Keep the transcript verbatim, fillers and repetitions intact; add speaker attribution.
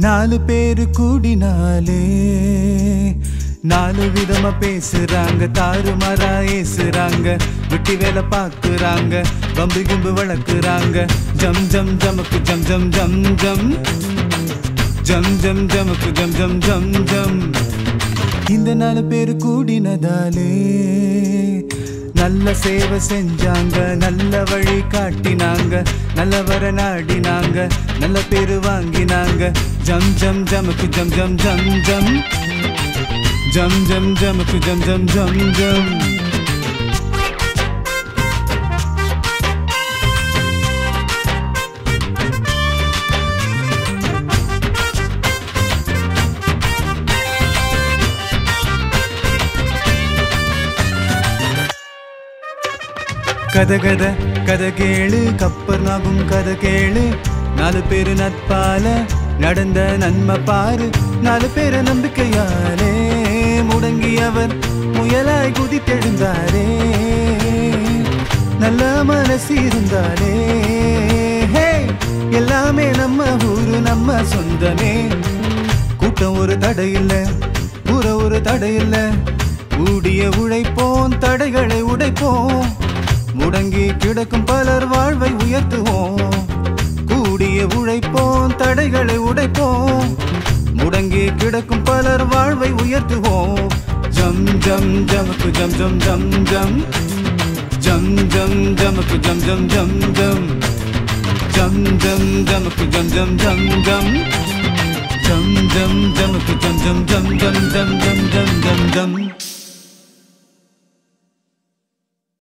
Speaker 1: நாலு பேரு கூடினாலே நாலு விதமா பேசுறாங்க, தாறுமாறா ஏசுறாங்க, விட்டி வேலை பாக்குறாங்க, பம்பு கிம்பு வளர்க்குறாங்க. ஜம் ஜம் ஜமக்கு ஜம் ஜம் ஜம் ஜம் ஜம் ஜம் ஜமக்கு ஜம் ஜம் ஜம் ஜம். இந்த நாலு பேரு கூடினதாலே நல்ல சேவை செஞ்சாங்க, நல்ல வழி காட்டினாங்க, நல்லவர நாடினாங்க, நல்ல பேரு வாங்கினாங்க. ஜம் ஜம் ஜமக்கு ஜம் ஜம் ஜம் ஜம் ஜம் ஜம் ஜமக்கு ஜம் ஜம் ஜம் ஜம். கதை கதை கதை கேளு, கப்பர் நாகும் கதை கேளு, நாலு பேரு நட்பால நடந்த நன்மை பாரு. நாலு பேரு நம்பிக்கையாலே முடங்கியவர் முயலாய் குதித்தெழுந்தாரே, நல்ல மனசு இருந்தாரே. எல்லாமே நம்ம ஊரு நம்ம சொந்தமே. கூட்டம் ஒரு தடை இல்ல, ஊர ஒரு தடை இல்ல, கூடிய உழைப்போம் தடைகளை உடைப்போம். முடங்கி கிடக்கும் பலர் வாழ்வை உயர்த்துவோம். கூடிய உழைப்போம் தடைகளை உடைப்போம். முடங்கி கிடக்கும் பலர் வாழ்வை உயர்த்துவோம். ஜம் ஜம் ஜமக்கு ஜம் ஜம் ஜம் ஜம் ஜம் ஜம் ஜமக்கு ஜம் ஜம் ஜம் ஜம் ஜம் ஜம் ஜமக்கு ஜம் ஜம் ஜம் ஜம் ஜம் ஜம் ஜமக்கு ஜம் ஜம் ஜம் ஜம் ஜம் ஜம் ஜம் ஜம் ஜம்.